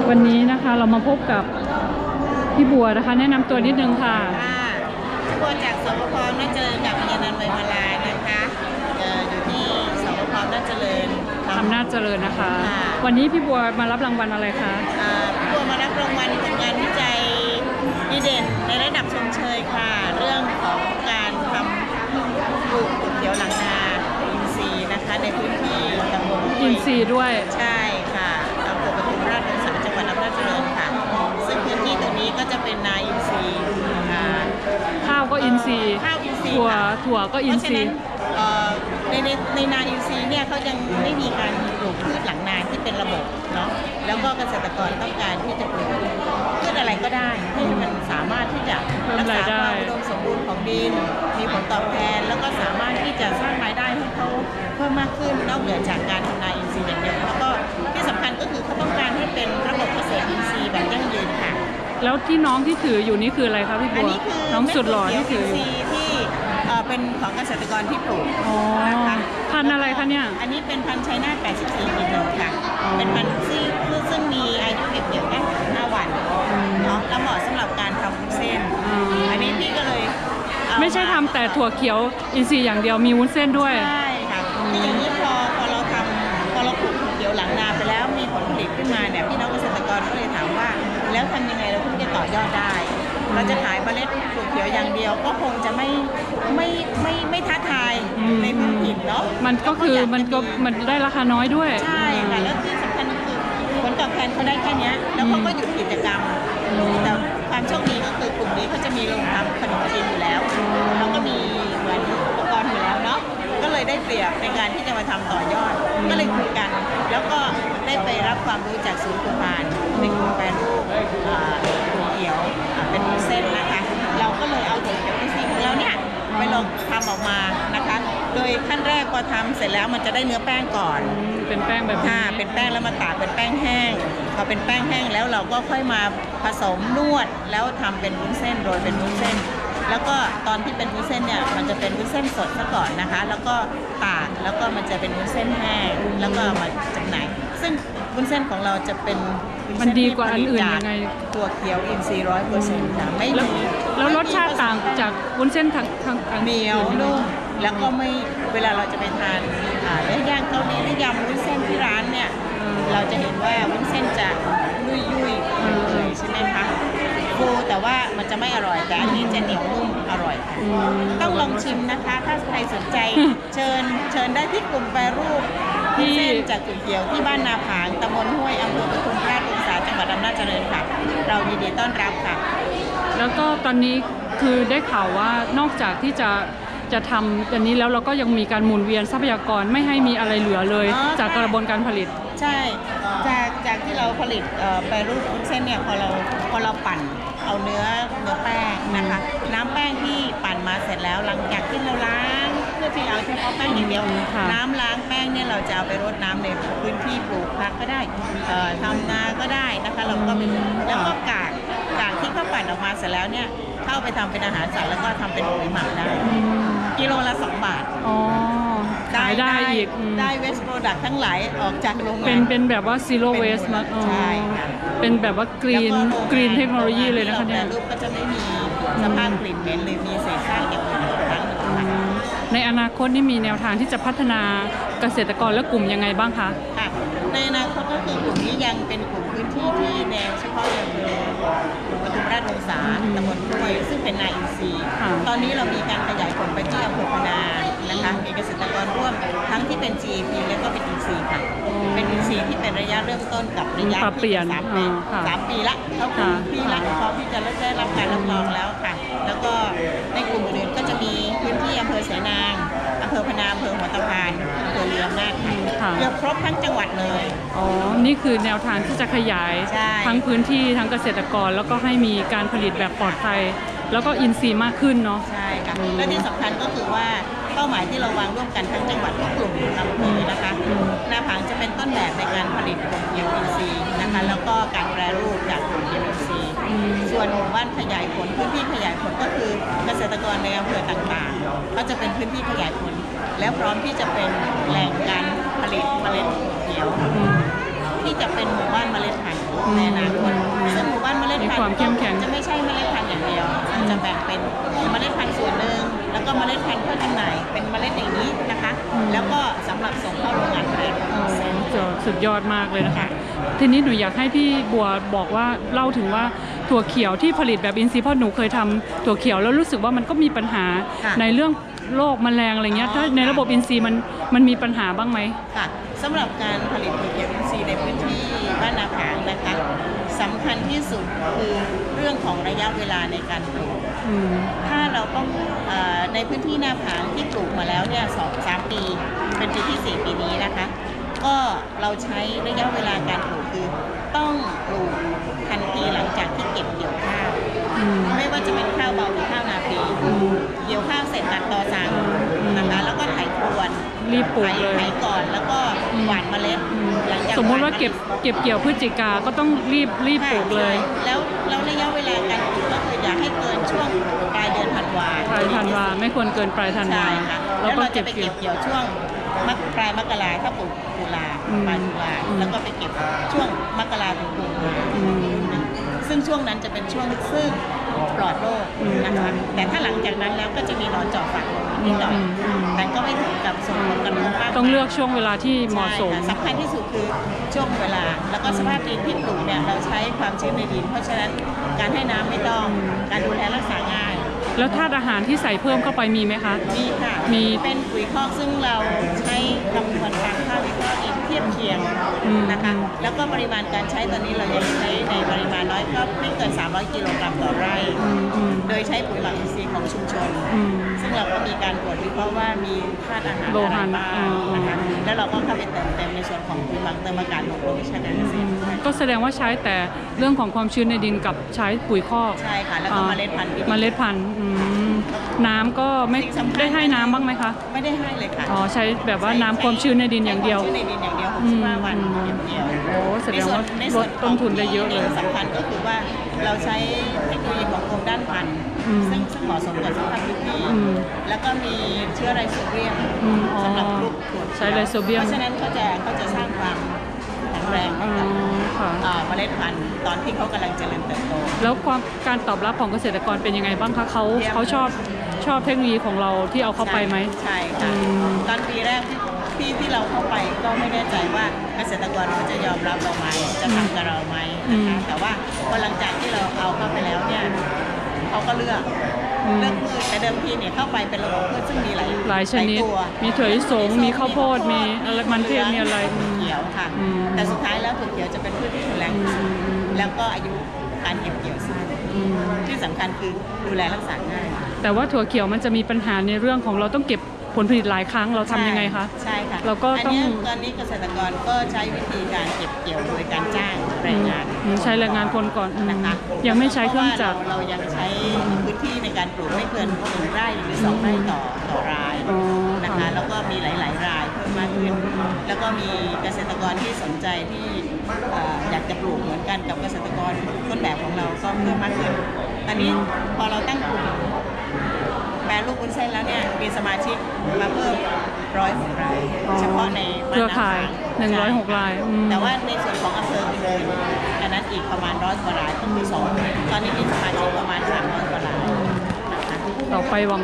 วันนี้นะคะเรามาพบกับพี่บัวนะคะแนะนำตัวนิดนึงค่ะพี่บัวจากสปภ.น่าเจริญกับพญานันท์ไวยมาลานะคะอยู่ที่สปภ.น่าเจริญอำนาจเจริญนะคะวันนี้พี่บัวมารับรางวัลอะไรคะพี่บัวมารับรางวัลผลงานวิจัยดีเด่นในระดับชมเชยค่ะเรื่องของการทำปลูกถั่วเขียวหลังนาอินทรีย์นะคะในพื้นที่ตำบลอินทรีย์ด้วยใช่ค่ะอำเภอปทุมราชวงศาจังหวัดอำนาจเจริญค่ะซึ่งพื้นที่ตรงนี้ก็จะเป็นนาอินทรีย์ข้าวก็อินทรีย์ถั่วก็อินทรีย์ในนาอินทรีย์เนี่ยเขายังไม่มีการปลูกพืชหลังนาที่เป็นระบบเนาะแล้วก็เกษตรกรต้องการที่จะปลูกพืชอะไรก็ได้ให้มันสามารถที่จะรักษาความอุดมสมบูรณ์ของดินมีผลตอบแทนแล้วก็สามารถที่จะสร้างรายได้ให้เขาเพิ่มมากขึ้นนอกเหนือจากการทำนาอินทรีย์อย่างเดียวแล้วก็ที่สำคัญก็คือเขาต้องการให้เป็นระบบเกษตรอินทรีย์แบบยั่งยืนค่ะแล้วที่น้องที่ถืออยู่นี่คืออะไรคะพี่บัวน้องสุดหล่อที่ถือที่เป็นของเกษตรกรที่ปลูกนะคะพันธุ์อะไรคะเนี่ยอันนี้เป็นพันธุ์ชัยนาท84/1ค่ะเป็นพันธุ์ซึ่งมีอายุเก็บเกี่ยวแค่5 วันเนาะแล้วเหมาะสำหรับการทำวุ้นเส้นอันนี้พี่ก็เลยไม่ใช่ทำแต่ถั่วเขียวอินทรีย์อย่างเดียวมีวุ้นเส้นด้วยใช่ค่ะคืออย่างนี้พอเราปลูกถั่วเขียวหลังนาไปแล้วมีผลผลิตขึ้นมาเนี่ยพี่น้องเกษตรกรก็เลยถามว่าแล้วทำยังไงเราถึงจะต่อยอดได้เราจะขายเมล็ดถั่วเขียวอย่างเดียวก็คงจะไม่ท้าทายในพื้นถิ่นเนาะมันได้ราคาน้อยด้วยใช่ค่ะแล้วที่สำคัญคือผลตอบแทนเขาได้แค่นี้แล้วเขาก็หยุดกิจกรรมแต่ความโชคดีก็คือกลุ่มนี้เขาจะมีโรงทำขนมจีนอยู่แล้วแล้วก็มีเหมือนอุปกรณ์อยู่แล้วเนาะก็เลยได้เปรียบในการที่จะมาทำต่อยอดก็เลยคุยกันแล้วก็ได้ไปรับความรู้จากศูนย์กุมารในกลุ่มแปรรูปถั่วเขียวเป็นวุ้นเส้นนะคะเราก็เลยเอาถั่วเขียวอินทรีย์ของเราเนี่ยไปลองทำออกมานะคะโดยขั้นแรกพอทำเสร็จแล้วมันจะได้เนื้อแป้งก่อนเป็นแป้งแบบนี้เป็นแป้งแล้วมาตากเป็นแป้งแห้งพอเป็นแป้งแห้งแล้วเราก็ค่อยมาผสมนวดแล้วทำเป็นวุ้นเส้นโรยเป็นวุ้นเส้นแล้วก็ตอนที่เป็นวุ้นเส้นเนี่ยมันจะเป็นวุ้นเส้นสดซะก่อนนะคะแล้วก็ตากแล้วก็มันจะเป็นวุ้นเส้นแห้งแล้วก็มาจำหน่ายซึ่งวุ้นเส้นของเราจะเป็นมันดีกว่าอันอื่นยังไงตัวเขียวอินทรีย์100%ค่ะไม่มีแล้วรสชาติต่างจากวุ้นเส้นทางเหนียวนุ่มแล้วก็ไม่เวลาเราจะไปทานเนื้อย่างเกาหลีหรือยำวุ้นเส้นที่ร้านเนี่ยเราจะเห็นว่าวุ้นเส้นจะยุ่ยใช่ไหมคะฟูแต่ว่ามันจะไม่อร่อยแต่อันนี้จะเหนียวนุ่มอร่อยต้องลองชิมนะคะถ้าใครสนใจเชิญได้ที่กลุ่มแปรรูปที่เส้นจากถั่วเขียวที่บ้านนาผางตำบลห้วยอำเภอปทุมราชวงศาจังหวัดอำนาจเจริญค่ะเรายินดีต้อนรับค่ะแล้วก็ตอนนี้คือได้ข่าวว่านอกจากที่จะทำอันนี้แล้วเราก็ยังมีการหมุนเวียนทรัพยากรไม่ให้มีอะไรเหลือเลยจากกระบวนการผลิตใช่จากที่เราผลิตแปรรูปวุ้นเส้นเนี่ยพอเราปั่นเอาเนื้อแป้งนะคะน้ำแป้งที่ปั่นมาเสร็จแล้วหลังจากที่เราล้างเพื่อที่เอาเฉพาะแป้งอย่างเดียวน้ำล้างแป้งเนี่ยเราจะเอาไปรดน้ำในพื้นที่ปลูกผักก็ได้ทำนาก็ได้นะคะเราก็เป็นแล้วก็กากที่เขาปั่นออกมาเสร็จแล้วเนี่ยเข้าไปทำเป็นอาหารสัตว์แล้วก็ทำเป็นปุ๋ยหมักได้กิโลละ2 บาทได้อีกได้เวสต์โปรดักต์ทั้งหลายออกจากโรงงานเป็นแบบว่าซีโร่เวสต์มาใช่เป็นแบบว่ากรีนเทคโนโลยีเลยนะคะเนี่ยรูปก็จะไม่มีสภาพกลิ่นเหม็นหรือมีเศษซากเก็บไว้ทั้งหมดในอนาคตนี่มีแนวทางที่จะพัฒนาเกษตรกรและกลุ่มยังไงบ้างคะในอนาคตก็คือกลุ่มนี้ยังเป็นกลุ่มพื้นที่ที่แนวเฉพาะอย่างเดียวปทุมราชวงศาตำบลห้วยซึ่งเป็นนาอินทรีย์ตอนนี้เรามีการขยายผลไปที่อำเภอพนานะคะมีเกษตรกรร่วมทั้งที่เป็น GAP และก็เป็นอินทรีย์ค่ะเป็นอินทรีย์ที่เป็นระยะเริ่มต้นกับระยะที่3 ปีละเขาคือปีละพร้อมที่จะได้รับการรับรองแล้วค่ะแล้วก็ในกลุ่มอื่นก็จะมีพื้นที่อำเภอเสนางอำเภอพนาอำเภอหัวตะพานอำเภอเรืออำนาจค่ะเกือบครบทั้งจังหวัดเลยนี่คือแนวทางที่จะขยายทั้งพื้นที่ทั้งเกษตรกรแล้วก็ให้มีการผลิตแบบปลอดภัยแล้วก็อินทรีย์มากขึ้นเนาะใช่ค่ะและที่สำคัญก็คือว่าเป้าหมายที่เราวางร่วมกันทั้งจังหวัดทุกกลุ่มอำเภอนะคะนาผางจะเป็นต้นแบบในการผลิตถั่วเขียวอินทรีย์นะคะแล้วก็การแปรรูปจากถั่วเขียวอินทรีย์ส่วนหมู่บ้านขยายผลพื้นที่ขยายผลก็คือเกษตรกรในอำเภอต่างๆก็จะเป็นพื้นที่ขยายผลแล้วพร้อมที่จะเป็นแหล่งการผลิตเมล็ดถั่วเขียวที่จะเป็นหมู่บ้านเมล็ดพันธุ์ในอนาคตซึ่งหมู่บ้านเมล็ดมีพัความนธุ์เข้มแข็งจะไม่ใช่เมล็ดพันธุ์อย่างเดียวจะแบ่งเป็นเมล็ดพันธุ์ส่วนหนึ่งแล้วก็เมล็ดพันธุ์เพื่อจำหน่ายเป็นเมล็ดอย่างนี้นะคะ แล้วก็สำหรับส่งเข้าโรงงานผลิตสุดยอดมากเลยนะคะ ทีนี้หนูอยากให้พี่บัวบอกว่าเล่าถึงว่าถั่วเขียวที่ผลิตแบบอินทรีย์เพราะหนูเคยทำถั่วเขียวแล้วรู้สึกว่ามันก็มีปัญหาในเรื่องโรคแมลงอะไรเงี้ยถ้าในระบบอินทรีย์มันมีปัญหาบ้างไหมค่ะสำหรับการผลิตถั่วเขียวอินทรีย์ในพื้นที่บ้านนาผางนะคะสำคัญที่สุดคือเรื่องของระยะเวลาในการปลูกถ้าเราต้องในพื้นที่นาผางที่ปลูกมาแล้วเนี่ย2-3 ปีเป็นปีที่ 4 ปีนี้นะคะก็เราใช้ระยะเวลาการปลูกคือต้องปลูกทันทีหลังจากที่เก็บเกี่ยวข้าวไม่ว่าจะเป็นข้าวเบาหรือข้าวนาปีเกี่ยวข้าวเสร็จตัดตอสั่งนะคะแล้วก็ไถพรวนรีบปลูกเลยไถก่อนแล้วก็หว่านเมล็ดหลังจากสมมติว่าเก็บเกี่ยวพฤศจิกาก็ต้องรีบปลูกเลยแล้วระยะเวลาการปลูกก็คืออย่าให้เกินช่วงปลายเดือนธันวาไม่ควรเกินปลายธันวาแล้วเราจะไปเก็บเกี่ยวช่วงปลายมกราถ้าปลูกตุลาปลายตุลาแล้วก็ไปเก็บช่วงมกราถึงกุมภาซึ่งช่วงนั้นจะเป็นช่วงซึ่งปลอดโรคนะคะแต่ถ้าหลังจากนั้นแล้วก็จะมีหนอนเจาะฝักนิดหน่อยแต่ก็ไม่ถึงกับส่งผลกระทบมากต้องเลือกช่วงเวลาที่เหมาะสมสำคัญที่สุดคือช่วงเวลาแล้วก็สภาพดินที่ปลูกเนี่ยเราใช้ความชื้นในดินเพราะฉะนั้นการให้น้ำไม่ต้องการดูแลรักษาง่ายแล้วธาตุอาหารที่ใส่เพิ่มเข้าไปมีไหมคะมีค่ะมีเป็นปุ๋ยคอกซึ่งเราใช้คำนวณตามค่าวิเคราะห์เองเทียบเคียงนะคะแล้วก็ปริมาณการใช้ตอนนี้เรายังใช้ในปริมาณน้อยก็ไม่เกิน300 กิโลกรัมต่อไร่โดยใช้ปุ๋ยหมักอินทรีย์ของชุมชนซึ่งเราก็มีการตรวจวิเคราะห์ว่ามีธาตุอาหารอะไรบ้างนะคะแล้วเราก็เข้าไปเติมเต็มในส่วนของปุ๋ยหมักเติมอากาศของกรมวิชาการเกษตรก็แสดงว่าใช้แต่เรื่องของความชื้นในดินกับใช้ปุ๋ยคอกใช่ค่ะแล้วก็เมล็ดพันธุ์น้ำก็ไม่ได้ให้น้ำบ้างไหมคะไม่ได้ให้เลยค่ะใช้แบบว่าน้ำความชื้นในดินอย่างเดียวในดินอย่างเดียว65 วันอย่างเดียวแสดงว่าลดต้นทุนได้เยอะเลยสำคัญก็คือว่าเราใช้เทคโนโลยีของกรมด้านพันธุ์ซึ่งเหมาะสมกับสภาพพื้นที่แล้วก็มีเชื้อไรโซเบียมสำหรับปลูกถั่วใช้ไรโซเบียมเพราะฉะนั้นเขาจะสร้างความแข็งแรงให้กับเมล็ดพันธุ์ตอนที่เขากำลังเจริญเติบโตแล้วการตอบรับของเกษตรกรเป็นยังไงบ้างคะเขาชอบเทคโนโลยีของเราที่เอาเข้าไปไหมใช่ค่ะตอนปีแรกที่เราเข้าไปก็ไม่แน่ใจว่าเกษตรกรเขาจะยอมรับเราไหมจะทำกับเราไหมนะคะแต่ว่าพอหลังจากที่เราเอาเข้าไปแล้วเนี่ยเขาก็เลือกพืชแต่เดิมทีเนี่ยเข้าไปเป็นระบบพืชซึ่งมีหลายชนิดมีถั่วลิสงมีข้าวโพดมีมันเทศมีอะไรเขียวค่ะแต่สุดท้ายแล้วถั่วเขียวจะเป็นพืชที่แข็งแรงที่สุดแล้วก็อายุการเก็บเกี่ยวสั้นที่สำคัญคือดูแลรักษาง่ายแต่ว่าถั่วเขียวมันจะมีปัญหาในเรื่องของเราต้องเก็บผลผลิตหลายครั้งเราทำยังไงคะใช่ค่ะเราก็ต้องตอนนี้เกษตรกรก็ใช้วิธีการเก็บเกี่ยวโดยการจ้างแรงงานใช้แรงงานคนก่อนนะคะยังไม่ใช้เครื่องจักรเรายังใช้พื้นที่ในการปลูกไม่เกิน1 ไร่หรือ2 ไร่ต่อรายนะคะแล้วก็มีหลายรายเพิ่มมากขึ้นแล้วก็มีเกษตรกรที่สนใจที่อยากจะปลูกเหมือนกันกับเกษตรกรต้นแบบของเราก็เพิ่มมากขึ้นตอนนี้พอเราตั้งกลุ่มแปรรูปวุ้นเส้นแล้วเนี่ยมีสมาชิกมาเพิ่ม106 รายเฉพาะในเครือข่าย106 รายแต่ว่าในส่วนของอำเภออื่นๆอันนั้นอีกประมาณ100 กว่ารายก็คือ2ตอนนี้มีสมาชิกประมาณ300 กว่ารายต่อไปหวัง